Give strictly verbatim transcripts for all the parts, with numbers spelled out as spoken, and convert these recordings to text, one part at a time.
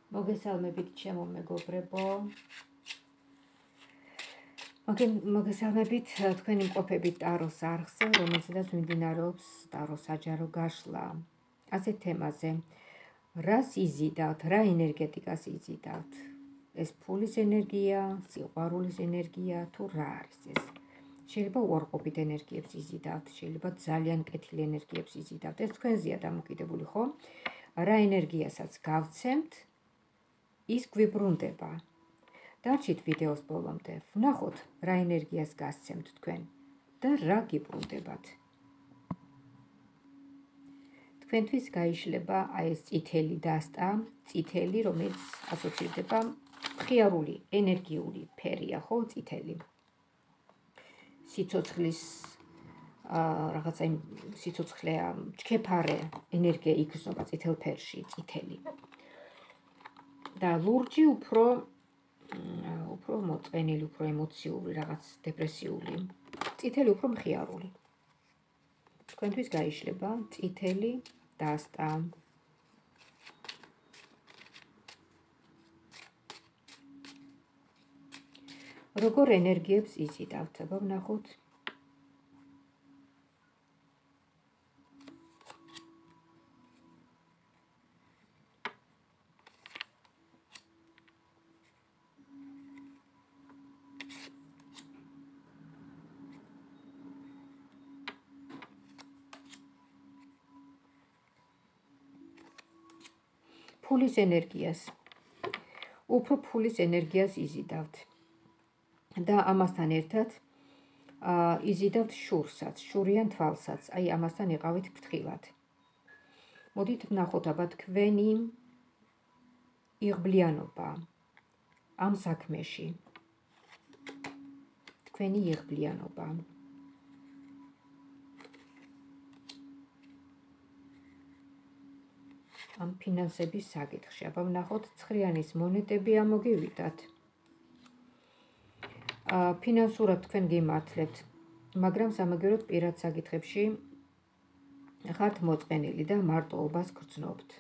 მოგესალმებით ჩემო მეგობრებო. მოგესალმებით თქვენი მყოფებით ტაროს არხზე, რომელზედაც მიმდინარეობს ტაროს საჯარო გაშლა. ასეთ თემაზე, რას იზიდავთ, რა ენერგეტიკას იზიდავთ? ეს ფულის ენერგია, სიყვარულის ენერგია თუ რა არის ეს? შეიძლება უარყოფით ენერგიებს იზიდავთ, შეიძლება ძალიან კეთილ ენერგიებს იზიდავთ. ეს თქვენზეა დამოკიდებული, ხო? რა ენერგიასაც გავცემთ, ის გვიბრუნდება. დარჩით ვიდეოს ბოლომდე, ვნახოთ რა ენერგიას გასცემთ თქვენ და რა გიბრუნდებათ. თქვენთვის გაიშლება აი ეს წითელი დასტა, წითელი, რომელიც ასოცირდება მხიარული, ენერგიული ფერია, ხო, წითელი. სიცოცხლის რაღაცა იმ სიცოცხლეა, ჩქეფარე ენერგია იგრძნობა წითელ ფერში, წითელი. და ლურჯი უფრო უფრო მოწყენილი, უფრო ემოციური, რაღაც დეპრესიული. წითელი უფრო მხიარული. თქვენთვის გაიშლება წითელი დასტა. როგორ ენერგიებს იზიდავთ? აბა ვნახოთ. ფულის ენერგიას. უფრო ფულის ენერგიას იზიდავთ. და ამასთან ერთად იზიდავთ შურსაც, შურიან თვალსაც. აი ამასთან იყავით ფრთხილად. მოდით ვნახოთ აბა თქვენი იღბლიანობა ამ საქმეში. თქვენი იღბლიანობა. ამ ფინანსების საკითხში. აბა ვნახოთ ცხრიანის მონეტები ამოგივიდათ. ფინანსურად თქვენ გიმართლებთ, მაგრამ სამაგეროდ პირად საკითხებში ხართ მოწყენილი და მარტოობას გრძნობთ.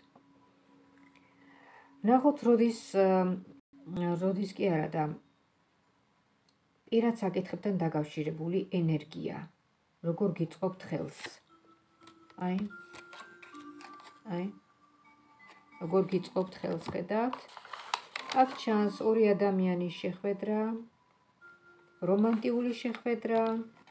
ვნახოთ როდის როდის კი არა და პირად საკითხებთან დაკავშირებული ენერგია. როგორ გიწყობთ ხელს? აი. აი. როგორ გიწყობთ ხელს, ხედავთ? აქ ჩანს ორი ადამიანის შეხვედრა, რომანტიული შეხვედრა.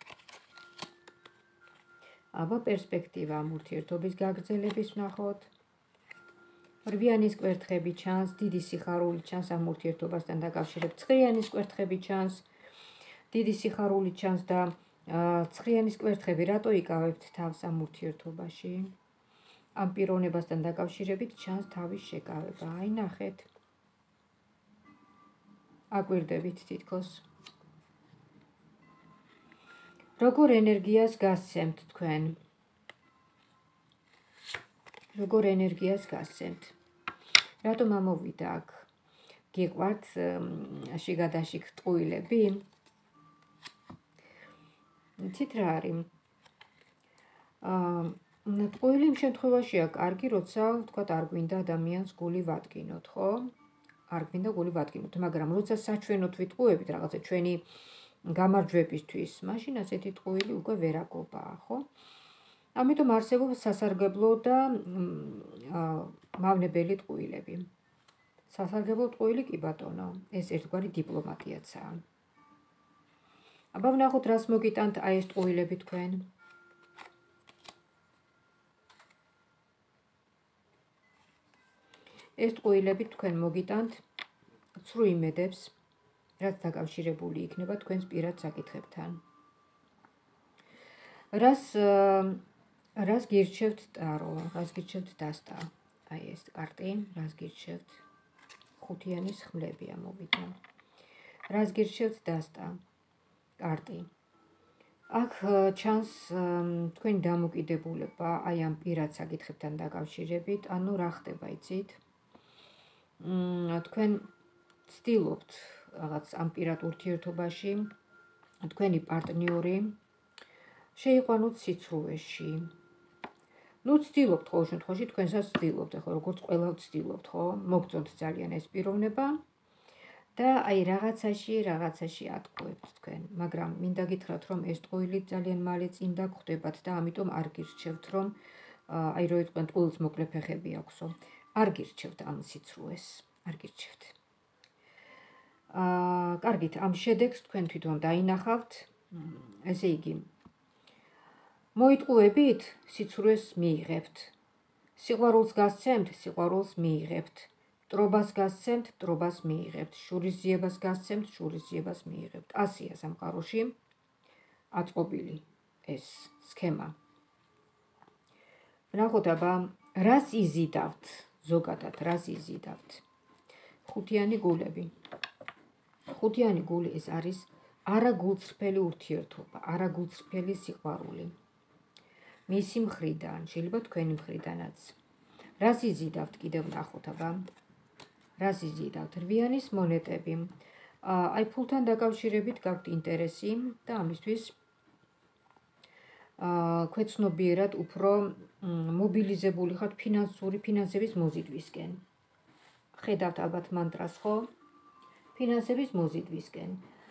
აბა პერსპექტივა ამ ურთიერთობის გაგრძელების ვნახოთ. რვიანის კვერთხები ჩანს, დიდი სიხარული ჩანს ამ ურთიერთობასთან დაკავშირებით. ცხრიანის კვერთხები ჩანს, დიდი სიხარული ჩანს და ცხრიანის კვერთხები რატო იკავებთ თავს ამ ურთიერთობაში? ამ პიროვნებასთან დაკავშირებით ჩანს თავის შეკავება. აი ნახეთ. აკვირდებით თითქოს. როგორ ენერგიას გასცემთ თქვენ? როგორ ენერგიას გასცემთ? რატომ ამოვიდა აქ? გიყვართ შიგადაშიგ ტყუილები? იცით რა არის? აა ტყუილი იმ შემთხვევაშია კარგი, როცა ვთქვათ არ გვინდა ადამიანს გული ვადგინოთ, ხო? არ გვინდა გული ვადგინოთ, მაგრამ როცა საჩვენოთ ვიტყუებით რაღაცა ჩვენი გამარჯვებისთვის, მაშინ ასეთი ტყუილი უკვე ვერაგობაა, ხო? ამიტომ არსებობს სასარგებლო და მავნებელი ტყუილები. სასარგებლო ტყუილი კი ბატონო, ეს ერთგვარი დიპლომატიაცაა. აბა ვნახოთ რას მოგიტანთ აი ეს ტყუილები თქვენ. ეს ტყუილები თქვენ მოგიტანთ ცრუ იმედებს, რაც დაკავშირებული იქნება თქვენს პირად საკითხებთან. რას რას გირჩევთ ტარო, რას გირჩევთ დასტა? აი ეს კარტი, რას გირჩევთ? ხუთიანის ხმლები ამოვიდა. რას გირჩევთ დასტა? კარტი. აქ ჩანს თქვენი დამოკიდებულება აი ამ პირად საკითხებთან დაკავშირებით, ანუ რა ხდება, იცით? თქვენ ცდილობთ რაღაც ამ პირად ურთიერთობაში თქვენი პარტნიორი შეიყვანოთ სიცრუეში. ნუ ვცდილობთ ყოველ შემთხვევაში, თქვენსაც ვცდილობთ, ხო, როგორც ყველა ვცდილობთ, ხო, მოგწონთ ძალიან ეს პიროვნება და აი რაღაცაში, რაღაცაში ატყუებთ თქვენ, მაგრამ მინდა გითხრათ, რომ ეს ტყუილი ძალიან მალე წინ დაგხვდებათ და ამიტომ არ გირჩევთ, რომ აი რო იყვენ ტყუილს მოკლე ფეხები აქვსო. არ გირჩევთ ამ სიცრუეს, არ გირჩევთ. აა, კარგით, ამ შედეგს თქვენ თვითონ დაინახავთ. ესე იგი, მოიტყუებით, სიცრუეს მიიღებთ. სიყვარულს გასცემთ, სიყვარულს მიიღებთ. მტრობას გასცემთ, მტრობას მიიღებთ. შურისძიებას გასცემთ, შურისძიებას მიიღებთ. ასია სამყაროში აწყობილი ეს სქემა. ვნახოთ აბა, რას იზიდავთ, ზოგადად, რას იზიდავთ. ხუთიანი გულები. ხუთიანი გული ეს არის არაგულწრფელი ურთიერთობა, არაგულწრფელი სიყვარული. მისი მხრიდან, შეიძლება თქვენი მხრიდანაც. რას იზიდავთ, კიდევ ვნახოთ აბა. რას იზიდავთ? რვიანის მონეტები. აი ფულთან დაკავშირებით გაქვთ ინტერესი და ამისთვის ქვეცნობიერად უფრო მობილიზებული ხართ ფინანსური ფინანსების მოზიდვისკენ. ხედავთ ალბათ მანტრას, ხო? ფინანსების მოზიდვისკენ.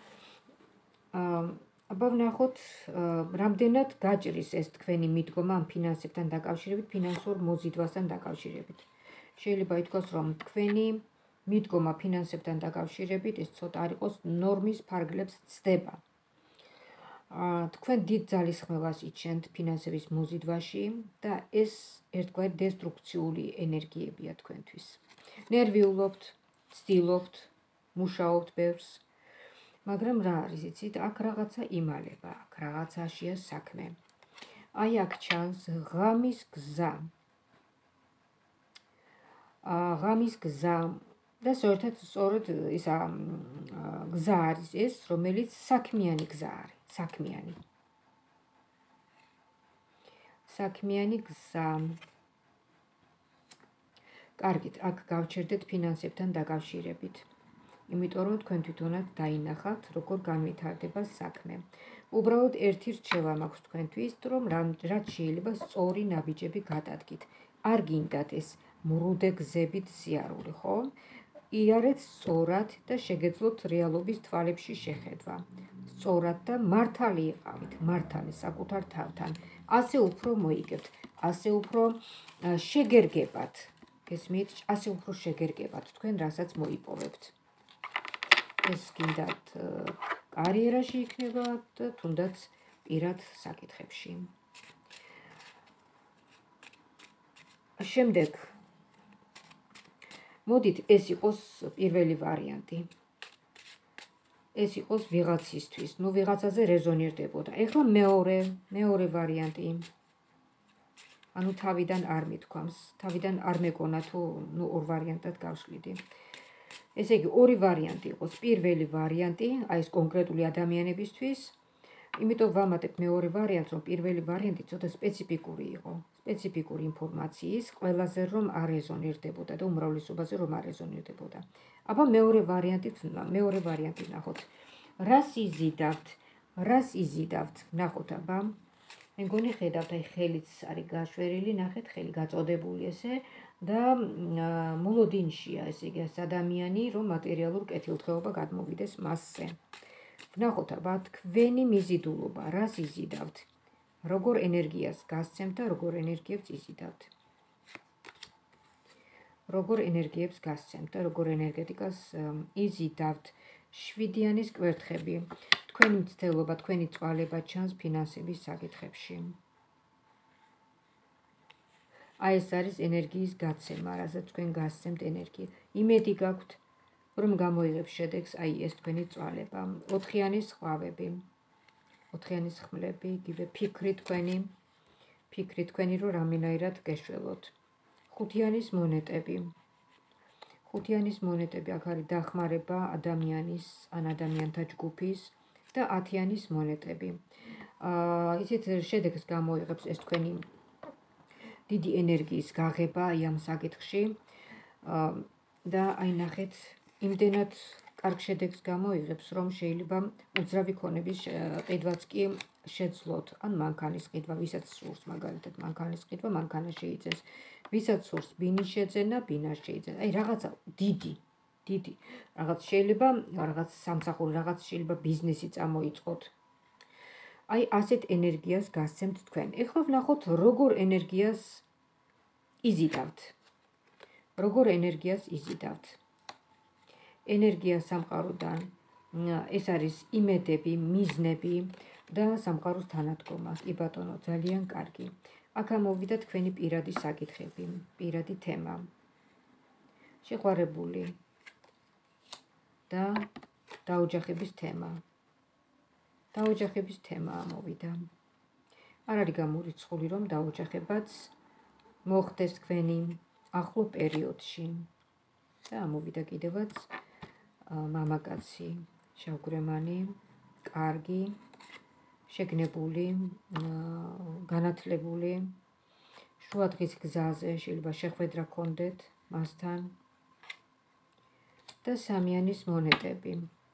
აბა ვნახოთ, რამდენად გაჭრის ეს თქვენი მიდგომა ამ ფინანსებთან დაკავშირებით, ფინანსურ მოზიდვასთან დაკავშირებით. შეიძლება ითქვას, რომ თქვენი მიდგომა ფინანსებთან დაკავშირებით ეს ცოტა არ იყოს ნორმის ფარგლებს ცდება. თქვენ დიდ ძალისხმევას იჩენთ ფინანსების მოზიდვაში და ეს ერთგვარი დესტრუქციული ენერგიებია თქვენთვის. ნერვიულობთ, ცდილობთ, მუშაობთ ბევრს, მაგრამ რა არის, იცით, აქ რაღაცა იმალება, აქ რაღაცაშია საქმე. აი აქ ჩანს ღამის გზა. ღამის გზა და სწორედ სწორედ ისა გზა არის ეს, რომელიც საქმიანი გზა არის. საქმიანი. საქმიანი გზა. კარგით, აქ გავჩერდეთ ფინანსებთან დაკავშირებით. იმიტომ რომ თქვენ თვითონაც დაინახავთ, როგორ განვითარდება საქმე. უბრალოდ ერთი რჩევა მაქვს თქვენთვის, რომ რაც შეიძლება სწორი ნაბიჯები გადადგით. არ გინდათ ეს მრუდე გზებით სიარული, ხო? იარეთ სწორად და შეგეძლოთ რეალობის თვალებში შეხედვა. სწორად და მართალი იყავით, მართალი საკუთარ თავთან. ასე უფრო მოიგებთ, ასე უფრო შეგერგებათ. გესმით, ასე უფრო შეგერგებათ თქვენ, რასაც მოიპოვებთ. ეს გინდათ კარიერაში იქნება და თუნდაც პირად საკითხებში. შემდეგ მოდით ეს იყოს პირველი ვარიანტი. ეს იყოს ვიღაცისთვის, ნუ ვიღაცაზე რეზონირდებოდა. ეხლა მეორე, მეორე ვარიანტი. ანუ თავიდან არ მithქვამს, თავიდან არ მეკონა თუ ნუ ორ ვარიანტად გავშლიდი. ესე იგი, ორი ვარიანტი იყოს. პირველი ვარიანტი, აი ეს კონკრეტული ადამიანებისთვის, იმიტომ ვამატებ მეორე ვარიანტს, რომ პირველი ვარიანტი ცოტა სპეციფიკური იყო. სპეციფიკური ინფორმაციის, ყველაზე რომ არ რეზონირდებოდა და უმრავლესობაზე რომ არ რეზონირდებოდა. აბა მეორე ვარიანტი, მეორე ვარიანტი ნახოთ. რას იზიდავთ? რას იზიდავთ? ნახოთ აბა. მე მგონი ხედავთ, აი ხელიც არის გაშვერილი, ნახეთ, ხელი გაწოდებული ესე და მოლოდინშია, ესე იგი, ეს ადამიანი, რომ მატერიალურ კეთილდღეობა გადმოვიდეს მასზე. ვნახოთ აბა, თქვენი მიზიდულობა, რას იზიდავთ? როგორ ენერგიას გასცემთ და როგორ ენერგიებს იზიდავთ? როგორ ენერგიებს გასცემთ და როგორ ენერგეტიკას იზიდავთ? შვიდიანის კვერთხები. თქვენი მცდელობა, თქვენი წვალება ჩანს ფინანსების საკითხებში. აი ეს არის ენერგიის გაცემა, რასაც თქვენ გასცემთ ენერგია. იმედი გაქვთ, რომ გამოიღებს შედეგს აი ეს თქვენი წვალება. ოთხიანის ხვავები. ოთხიანის ხმლები, იგივე ფიქრი თქვენი, ფიქრი თქვენი, რომ რამენაირად გეშველოთ. ხუთიანის მონეტები. ხუთიანის მონეტები, აქ არის დახმარება ადამიანის, ან ადამიანთა ჯგუფის და ათიანის მონეტები. აა, იცით, შედეგს გამოიღებს ეს თქვენი დიდი ენერგიის გაღება აი ამ საკითხში. აა და აი ნახეთ, იმდენად კარგ შედეგს გამოიღებს, რომ შეიძლება უძრავი ქონების ყიდვაც კი შეძლოთ, ან მანქანის ყიდვა, ვისაც სურს, მაგალითად, მანქანის ყიდვა, მანქანა შეიძენს, ვისაც სურს, ბინის შეძენა, ბინას შეიძენს. აი, რაღაცა დიდი, დიდი, რაღაც შეიძლება, რაღაც სამსახური, რაღაც შეიძლება ბიზნესი წამოიწყოთ. აი, ასეთ ენერგიას გასცემთ თქვენ. ეხლა ვნახოთ, როგორ ენერგიას იზიდავთ. როგორ ენერგიას იზიდავთ. ენერგია სამყაროდან, ეს არის იმედები, მიზნები და სამყაროს თანადგომა. კი ბატონო, ძალიან კარგი. აქ ამოვიდა თქვენი პირადი საკითხები, პირადი თემა. შეყვარებული და დაოჯახების თემა. დაოჯახების თემა ამოვიდა. არ არის გამორიცხული, რომ დაოჯახებაც მოხდეს თქვენი ახლო პერიოდში. და ამოვიდა კიდევაც მამაკაცი, შავგვრემანი, კარგი, შეგნებული, განათლებული, შუადღის გზაზე შეიძლება შეხვედრა გქონდეთ მასთან და სამიანის მონეტები.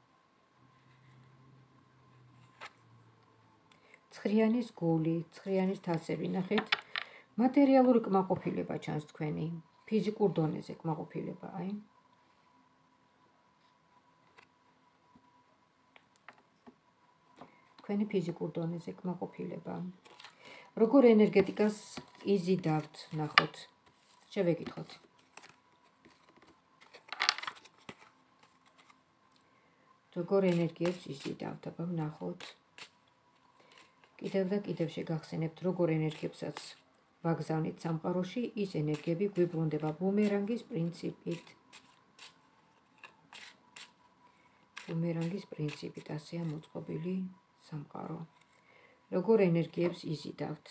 ცხრიანის გული, ცხრიანის თასები, ნახეთ, მატერიალური კმაყოფილება ჩანს თქვენი, ფიზიკურ დონეზე კმაყოფილება, აი. თქვენი ფიზიკურ დონეზე კმაყოფილება. როგორ ენერგეტიკას იზიდავთ, ნახოთ. შევეკითხოთ. როგორ ენერგიებს იზიდავთ, აბა ვნახოთ. კიდევ და კიდევ შეგახსენებთ, როგორ ენერგიებსაც ვაგზავნით სამყაროში, ის ენერგიები გვიბრუნდება ბუმერანგის პრინციპით. ბუმერანგის პრინციპით, ასეა მოწყობილი სამყარო. როგორ ენერგიებს იზიდავთ.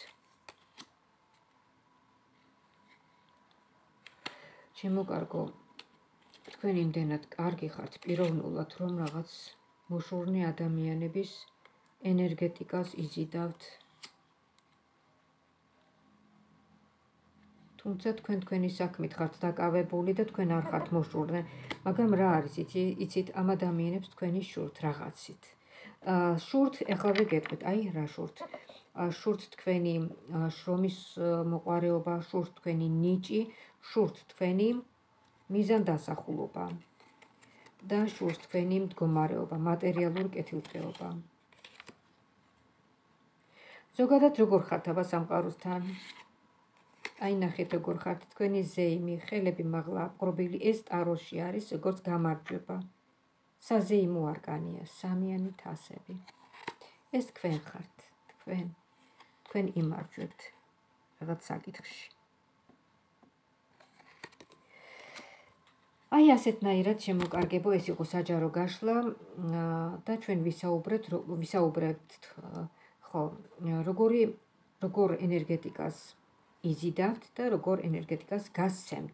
ჩემო კარგო, თქვენ იმდენად კარგი ხართ პიროვნულად, რომ რაღაც მოშორნე ადამიანების ენერგეტიკას იზიდავთ. თუმცა თქვენ თქვენი საქმით ხართ დაკავებული და თქვენ არ ხართ მოშორნე, მაგრამ რა არის, იცით, ამ ადამიანებს თქვენი შურთ რაღაცით. შურთ, ეხლავე გეტყვით, აი რა შურთ. შურთ თქვენი შრომის მოყვარეობა, შურთ თქვენი ნიჭი, შურთ თქვენი მიზანდასახულობა და შურთ თქვენი მდგომარეობა, მატერიალური კეთილდღეობა. ზოგადად როგორ ხართ აბა სამყაროსთან? აი ნახეთ როგორ ხართ, თქვენი ზეიმი, ხელები მაღლა აპყრობილი, ეს ტაროში არის როგორც გამარჯვება. საზეიმო არკანია, სამიანი თასები. ეს თქვენ ხართ, თქვენ, თქვენ იმარჯვებთ რაღაც საკითხში. აი ასეთნაირად შემოკარგებო, ეს იყო საჯარო გაშლა და ჩვენ ვისაუბრეთ, ვისაუბრებთ, ხო, როგორი, როგორ ენერგეტიკას იზიდავთ და როგორ ენერგეტიკას გასცემთ.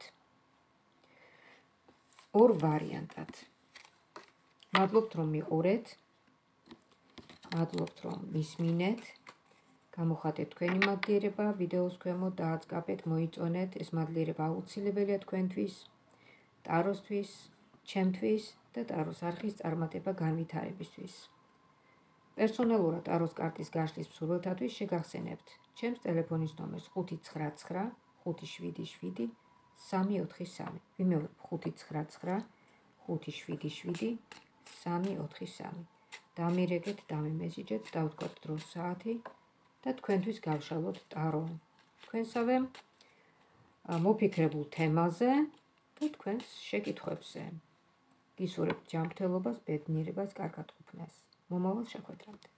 ორ ვარიანტად. მადლობთ, რომ მიყურეთ. მადლობთ, რომ მისმინეთ. გამოხატეთ თქვენი მადლიერება ვიდეოს ქვემოთ, დააწყაბეთ, მოიწონეთ. ეს მადლიერება აუცილებელია თქვენთვის, ტაროსთვის, ჩემთვის და ტაროს არხის წარმატება განვითარებისთვის. პერსონალურად ტაროს კარტის გაშლის მსურველთათვის შეგახსენებთ ჩემს ტელეფონის ნომერს ხუთი ცხრა ცხრა ხუთი შვიდი შვიდი სამი ოთხი სამი. ვიმეორებ ხუთი ცხრა ცხრა ხუთი შვიდი შვიდი სამი ოთხი სამი. დამირეკეთ, დამიმესიჯეთ, დავთქვათ დროს საათი და თქვენთვის გავშალოთ ტარო. თქვენსავე მოფიქრებულ თემაზე და თქვენს შეკითხვებზე. გისურვებთ ჯანმრთელობას, ბედნიერებას, კარგად ყოფნას. მომავალ შეხვედრამდე.